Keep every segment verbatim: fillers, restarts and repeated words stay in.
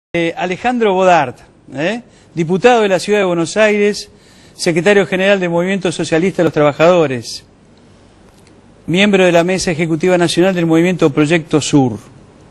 Eh, Alejandro Bodart, ¿eh? diputado de la Ciudad de Buenos Aires, secretario general del Movimiento Socialista de los Trabajadores, miembro de la Mesa Ejecutiva Nacional del Movimiento Proyecto Sur,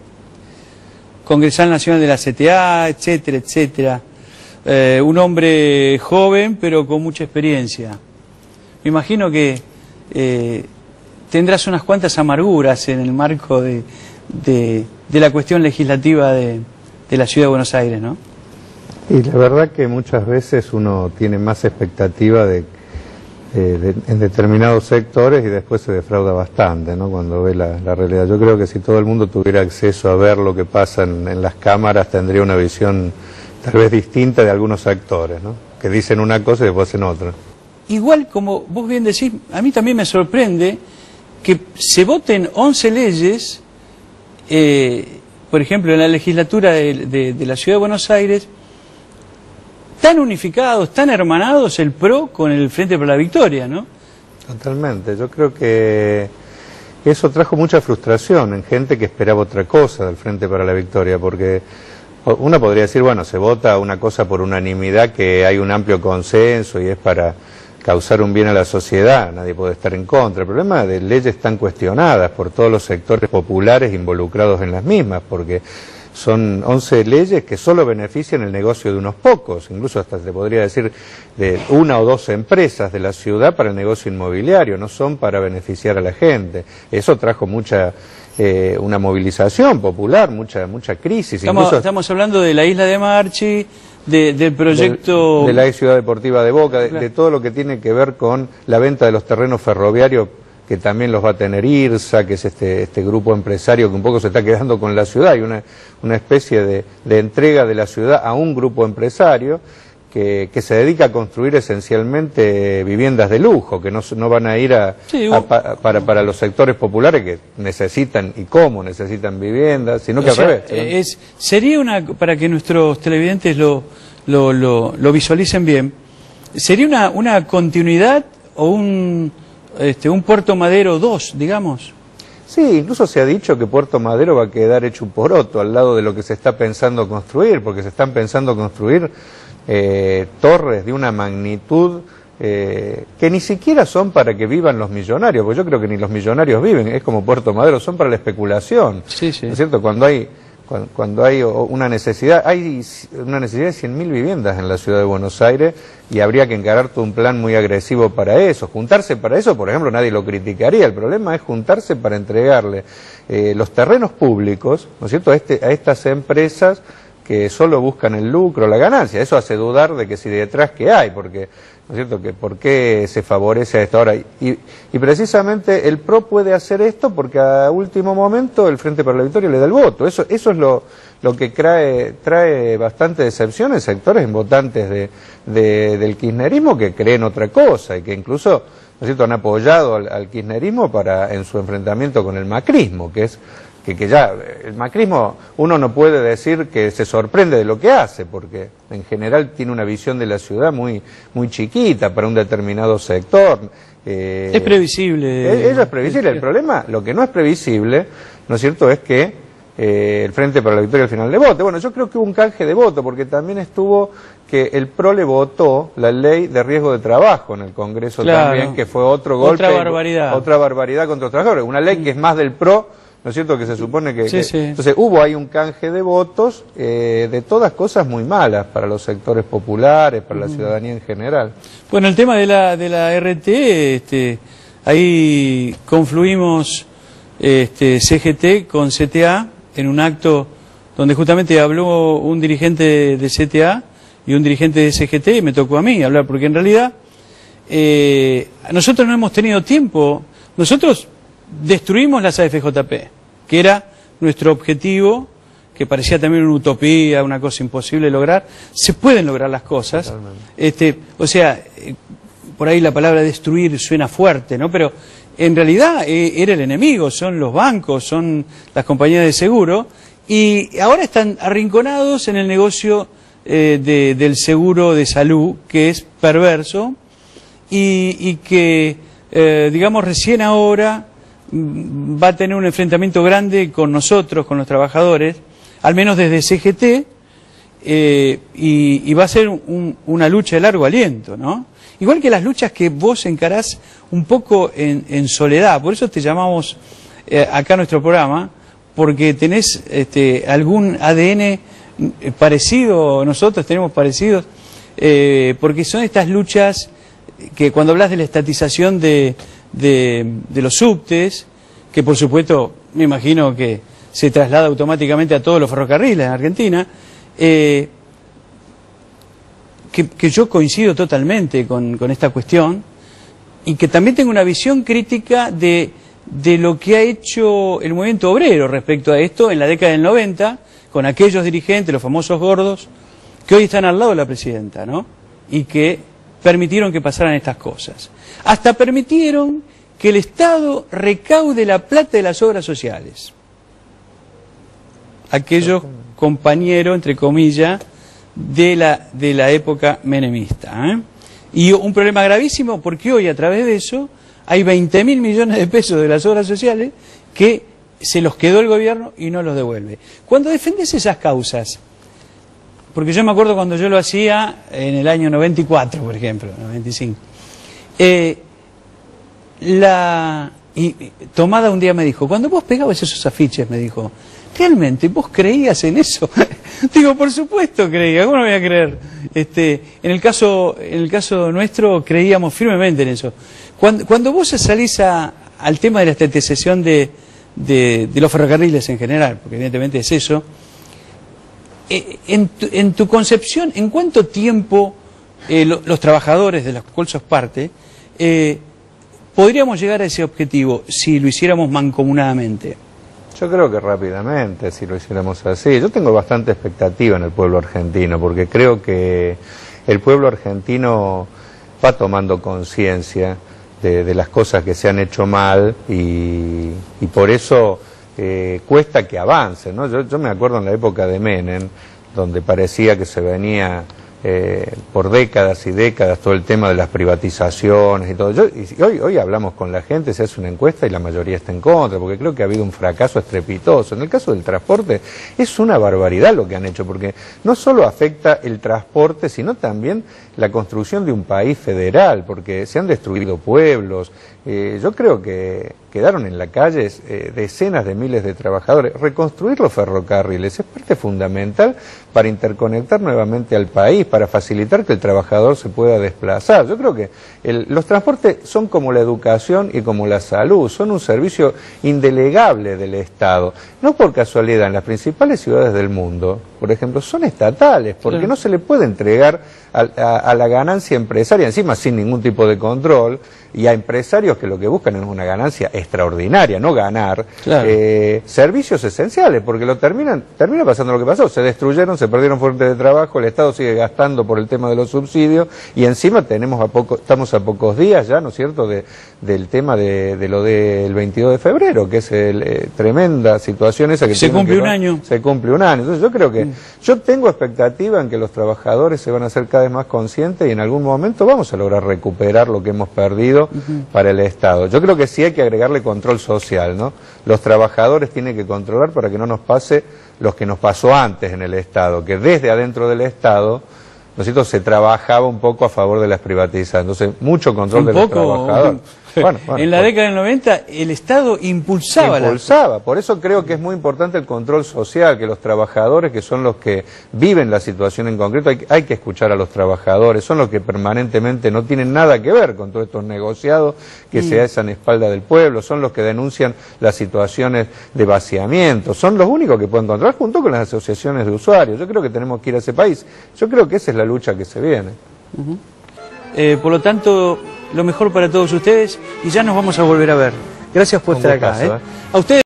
congresal nacional de la C T A, etcétera, etcétera. Eh, un hombre joven, pero con mucha experiencia. Me imagino que eh, tendrás unas cuantas amarguras en el marco de, de, de la cuestión legislativa de... de la Ciudad de Buenos Aires, ¿no? Y la verdad que muchas veces uno tiene más expectativa de, de, de, en determinados sectores y después se defrauda bastante, ¿no? Cuando ve la, la realidad. Yo creo que si todo el mundo tuviera acceso a ver lo que pasa en, en las cámaras, tendría una visión tal vez distinta de algunos actores, ¿no? Que dicen una cosa y después hacen otra. Igual, como vos bien decís, a mí también me sorprende que se voten once leyes, eh, por ejemplo, en la legislatura de, de, de la Ciudad de Buenos Aires, tan unificados, tan hermanados el PRO con el Frente para la Victoria, ¿no? Totalmente. Yo creo que eso trajo mucha frustración en gente que esperaba otra cosa del Frente para la Victoria, porque uno podría decir, bueno, se vota una cosa por unanimidad, que hay un amplio consenso y es para causar un bien a la sociedad, nadie puede estar en contra. El problema de leyes tan cuestionadas por todos los sectores populares involucrados en las mismas, porque son once leyes que solo benefician el negocio de unos pocos, incluso hasta se podría decir de una o dos empresas de la ciudad para el negocio inmobiliario, no son para beneficiar a la gente. Eso trajo mucha... Eh, una movilización popular, mucha mucha crisis. Estamos, Incluso, estamos hablando de la isla de Marchi, de, del proyecto... De, de la ex ciudad deportiva de Boca, de, claro. de todo lo que tiene que ver con la venta de los terrenos ferroviarios, que también los va a tener IRSA, que es este, este grupo empresario que un poco se está quedando con la ciudad, y una, una especie de, de entrega de la ciudad a un grupo empresario que, que se dedica a construir esencialmente viviendas de lujo, que no, no van a ir a, sí, a, a, para, para los sectores populares que necesitan, y cómo necesitan viviendas, sino que o al sea, revés. ¿no? Es, sería una, para que nuestros televidentes lo, lo, lo, lo visualicen bien, ¿sería una, una continuidad o un, este, un Puerto Madero dos, digamos? Sí, incluso se ha dicho que Puerto Madero va a quedar hecho un poroto al lado de lo que se está pensando construir, porque se están pensando construir Eh, torres de una magnitud eh, que ni siquiera son para que vivan los millonarios, porque yo creo que ni los millonarios viven, es como Puerto Madero, son para la especulación. Sí, sí. ¿No es cierto? Cuando hay, cuando, cuando hay una necesidad, hay una necesidad de cien mil viviendas en la Ciudad de Buenos Aires y habría que encarar todo un plan muy agresivo para eso. Juntarse para eso, por ejemplo, nadie lo criticaría, el problema es juntarse para entregarle eh, los terrenos públicos, ¿no es cierto?, a, este, a estas empresas que solo buscan el lucro, la ganancia. Eso hace dudar de que si detrás qué hay, porque, ¿no es cierto?, que por qué se favorece a esta hora. Y, y precisamente el PRO puede hacer esto porque a último momento el Frente para la Victoria le da el voto. Eso, eso es lo, lo que trae, trae bastante decepción en sectores, en votantes de, de, del kirchnerismo que creen otra cosa y que incluso, ¿no es cierto?, han apoyado al, al kirchnerismo para, en su enfrentamiento con el macrismo, que es Que, que ya el macrismo, uno no puede decir que se sorprende de lo que hace, porque en general tiene una visión de la ciudad muy, muy chiquita para un determinado sector. Eh, es previsible. Eso es previsible. El problema, lo que no es previsible, ¿no es cierto?, es que eh, el Frente para la Victoria al final le vote. Bueno, yo creo que hubo un canje de voto, porque también estuvo que el PRO le votó la ley de riesgo de trabajo en el Congreso, claro, también, que fue otro golpe. Otra barbaridad. Otra barbaridad contra los trabajadores. Una ley que es más del PRO, ¿no es cierto?, que se supone que... Sí, que... sí. Entonces hubo ahí un canje de votos eh, de todas cosas muy malas para los sectores populares, para la ciudadanía en general. Bueno, el tema de la, de la R T, este, ahí confluimos este, C G T con C T A en un acto donde justamente habló un dirigente de C T A y un dirigente de C G T, y me tocó a mí hablar, porque en realidad eh, nosotros no hemos tenido tiempo, nosotros destruimos las A F J P, que era nuestro objetivo, que parecía también una utopía, una cosa imposible de lograr. Se pueden lograr las cosas. Este, o sea, por ahí la palabra destruir suena fuerte, ¿no? Pero en realidad eh, era el enemigo, son los bancos, son las compañías de seguro, y ahora están arrinconados en el negocio eh, de, del seguro de salud, que es perverso, y, y que, eh, digamos, recién ahora va a tener un enfrentamiento grande con nosotros, con los trabajadores, al menos desde C G T, eh, y, y va a ser un, una lucha de largo aliento, ¿no? Igual que las luchas que vos encarás un poco en, en soledad, por eso te llamamos eh, acá a nuestro programa, porque tenés este, algún A D N parecido, nosotros tenemos parecidos, eh, porque son estas luchas que cuando hablas de la estatización de, de, de los subtes, que por supuesto me imagino que se traslada automáticamente a todos los ferrocarriles en Argentina, eh, que, que yo coincido totalmente con, con esta cuestión, y que también tengo una visión crítica de, de lo que ha hecho el movimiento obrero respecto a esto en la década del noventa, con aquellos dirigentes, los famosos gordos, que hoy están al lado de la presidenta, ¿no? Y que permitieron que pasaran estas cosas. Hasta permitieron que el Estado recaude la plata de las obras sociales. Aquellos compañeros, entre comillas, de la, de la época menemista, ¿eh? Y un problema gravísimo porque hoy a través de eso hay veinte mil millones de pesos de las obras sociales que se los quedó el gobierno y no los devuelve. Cuando defendés esas causas, porque yo me acuerdo cuando yo lo hacía en el año noventa y cuatro, por ejemplo, noventa y cinco, eh, la, y Tomada un día me dijo, cuando vos pegabas esos afiches, me dijo, ¿realmente vos creías en eso? Digo, por supuesto creía, ¿cómo no voy a creer? Este, en el caso, en el caso nuestro creíamos firmemente en eso. Cuando, cuando vos salís a, al tema de la estatización de, de, de los ferrocarriles en general, porque evidentemente es eso, eh, en, tu, en tu concepción, ¿en cuánto tiempo eh, lo, los trabajadores de los cuales sos parte eh, podríamos llegar a ese objetivo si lo hiciéramos mancomunadamente? Yo creo que rápidamente, si lo hiciéramos así. Yo tengo bastante expectativa en el pueblo argentino, porque creo que el pueblo argentino va tomando conciencia de, de las cosas que se han hecho mal y, y por eso eh, cuesta que avance, ¿no? Yo, yo me acuerdo en la época de Menem, donde parecía que se venía eh, por décadas y décadas todo el tema de las privatizaciones y todo. Yo, y hoy, hoy hablamos con la gente, se hace una encuesta y la mayoría está en contra, porque creo que ha habido un fracaso estrepitoso. En el caso del transporte es una barbaridad lo que han hecho, porque no solo afecta el transporte, sino también la construcción de un país federal, porque se han destruido pueblos. Eh, yo creo que quedaron en la calle eh, decenas de miles de trabajadores. Reconstruir los ferrocarriles es parte fundamental para interconectar nuevamente al país, para facilitar que el trabajador se pueda desplazar. Yo creo que el, los transportes son como la educación y como la salud, son un servicio indelegable del Estado. No por casualidad, en las principales ciudades del mundo, por ejemplo, son estatales, porque claro, no se le puede entregar a, a, a la ganancia empresaria, encima sin ningún tipo de control, y a empresarios que lo que buscan es una ganancia extraordinaria, no ganar, claro, eh, servicios esenciales, porque lo terminan, termina pasando lo que pasó, se destruyeron, se perdieron fuentes de trabajo, el Estado sigue gastando por el tema de los subsidios, y encima tenemos a poco, estamos a pocos días ya, ¿no es cierto?, de, del tema de, de lo del veintidós de febrero, que es el, eh, tremenda situación esa que se cumple que, un año. Se cumple un año. Entonces yo creo que, mm. yo tengo expectativa en que los trabajadores se van a hacer cada vez más conscientes y en algún momento vamos a lograr recuperar lo que hemos perdido uh-huh. para el Estado. Yo creo que sí hay que agregarle control social, ¿no? Los trabajadores tienen que controlar para que no nos pase lo que nos pasó antes en el Estado, que desde adentro del Estado, ¿no es cierto?, se trabajaba un poco a favor de las privatizaciones. Entonces, mucho control de los trabajadores. Bueno, bueno, en la por... década del noventa el Estado impulsaba. Impulsaba, la... por eso creo que es muy importante el control social, que los trabajadores, que son los que viven la situación en concreto, hay, hay que escuchar a los trabajadores, son los que permanentemente no tienen nada que ver con todos estos negociados que mm. se hacen a espalda del pueblo, son los que denuncian las situaciones de vaciamiento, son los únicos que pueden controlar junto con las asociaciones de usuarios. Yo creo que tenemos que ir a ese país, yo creo que esa es la lucha que se viene. Uh-huh. eh, por lo tanto, lo mejor para todos ustedes y ya nos vamos a volver a ver. Gracias por estar acá. ¿eh? A ustedes.